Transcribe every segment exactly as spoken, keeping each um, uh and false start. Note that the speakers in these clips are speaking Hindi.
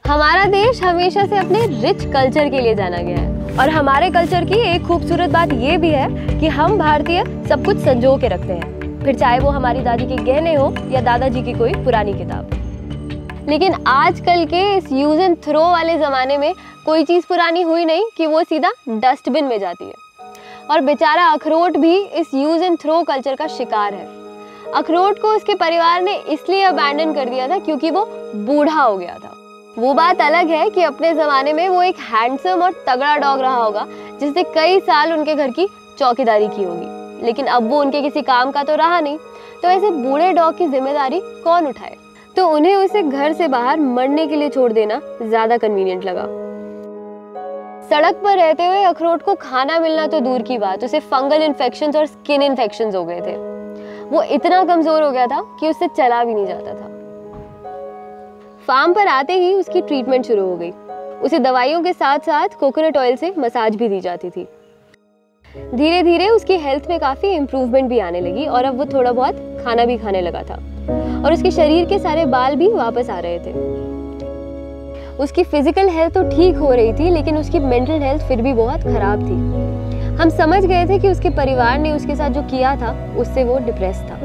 हमारा देश हमेशा से अपने रिच कल्चर के लिए जाना गया है और हमारे कल्चर की एक खूबसूरत बात ये भी है कि हम भारतीय सब कुछ संजो के रखते हैं, फिर चाहे वो हमारी दादी के गहने हो या दादाजी की कोई पुरानी किताब। लेकिन आजकल के इस यूज एंड थ्रो वाले ज़माने में कोई चीज़ पुरानी हुई नहीं कि वो सीधा डस्टबिन में जाती है। और बेचारा अखरोट भी इस यूज एंड थ्रो कल्चर का शिकार है। अखरोट को उसके परिवार ने इसलिए अबैंडन कर दिया था क्योंकि वो बूढ़ा हो गया था। वो बात अलग है कि अपने ज़माने में वो एक हैंडसम और तगड़ा डॉग रहा होगा जिसने कई साल उनके घर की चौकीदारी की होगी, लेकिन अब वो उनके किसी काम का तो रहा नहीं, तो ऐसे बूढ़े डॉग की जिम्मेदारी कौन उठाए? तो उन्हें उसे घर से बाहर मरने के लिए छोड़ देना ज़्यादा कन्वीनियंट लगा। सड़क पर रहते हुए अखरोट को खाना मिलना तो दूर की बात, उसे फंगल इन्फेक्शंस और स्किन इन्फेक्शंस हो गए थे। वो इतना कमज़ोर हो गया था कि उससे चला भी नहीं जाता था। फार्म पर आते ही उसकी ट्रीटमेंट शुरू हो गई। उसे दवाइयों के साथ साथ कोकोनट ऑयल से मसाज भी दी जाती थी। धीरे धीरे उसकी हेल्थ में काफ़ी इम्प्रूवमेंट भी आने लगी और अब वो थोड़ा बहुत खाना भी खाने लगा था और उसके शरीर के सारे बाल भी वापस आ रहे थे। उसकी फिजिकल हेल्थ तो ठीक हो रही थी, लेकिन उसकी मेंटल हेल्थ फिर भी बहुत ख़राब थी। हम समझ गए थे कि उसके परिवार ने उसके साथ जो किया था उससे वो डिप्रेस था।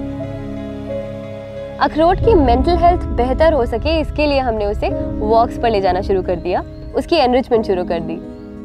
अखरोट की मेंटल हेल्थ बेहतर हो सके इसके लिए हमने उसे वॉक्स पर ले जाना शुरू कर दिया, उसकी एनरिचमेंट शुरू कर दी।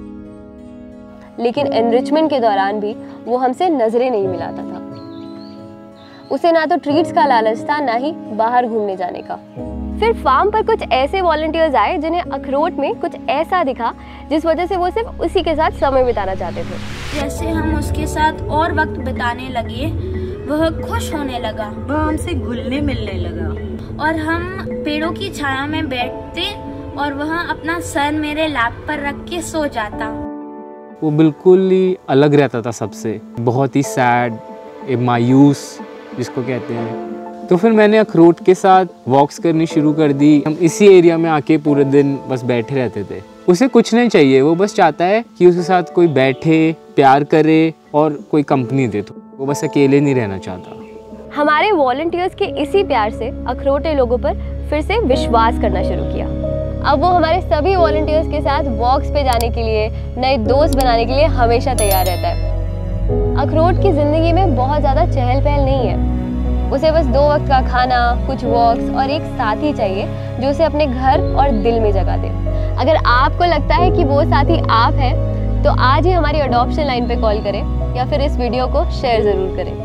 लेकिन एनरिचमेंट के दौरान भी वो हमसे नजरें नहीं मिलाता था। उसे ना तो ट्रीट्स का लालच था, ना ही बाहर घूमने जाने का। फिर फार्म पर कुछ ऐसे वॉलंटियर्स आए जिन्हें अखरोट में कुछ ऐसा दिखा जिस वजह से वो सिर्फ उसी के साथ समय बिताना चाहते थे। जैसे हम उसके साथ और वक्त बिताने लगे, वह खुश होने लगा, वह हमसे घुलने मिलने लगा और हम पेड़ों की छाया में बैठते और वह अपना सर मेरे लैप पर रख के सो जाता। वो बिल्कुल ही अलग रहता था सबसे, बहुत ही सैड, मायूस जिसको कहते हैं। तो फिर मैंने अखरोट के साथ वॉक्स करनी शुरू कर दी। हम इसी एरिया में आके पूरे दिन बस बैठे रहते थे। उसे कुछ नहीं चाहिए, वो बस चाहता है कि उसके साथ कोई बैठे, प्यार करे और कोई कंपनी दे। तो वो बस अकेले नहीं रहना चाहता। हमारे वॉलंटियर्स के इसी प्यार से अखरोट ने लोगों पर फिर से विश्वास करना शुरू किया। अब वो हमारे सभी वॉलंटियर्स के साथ वॉक्स पे जाने के लिए, नए दोस्त बनाने के लिए हमेशा तैयार रहता है। अखरोट की ज़िंदगी में बहुत ज़्यादा चहल पहल नहीं है। उसे बस दो वक्त का खाना, कुछ वॉक्स और एक साथी चाहिए जो उसे अपने घर और दिल में जगह दे। अगर आपको लगता है कि वो साथी आप हैं, तो आज ही हमारी अडॉप्शन लाइन पे कॉल करें या फिर इस वीडियो को शेयर ज़रूर करें।